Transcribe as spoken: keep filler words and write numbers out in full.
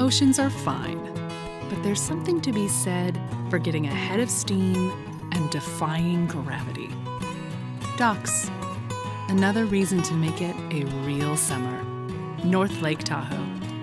Oceans are fine, but there's something to be said for getting ahead of steam and defying gravity. Docks, another reason to make it a real summer. North Lake Tahoe.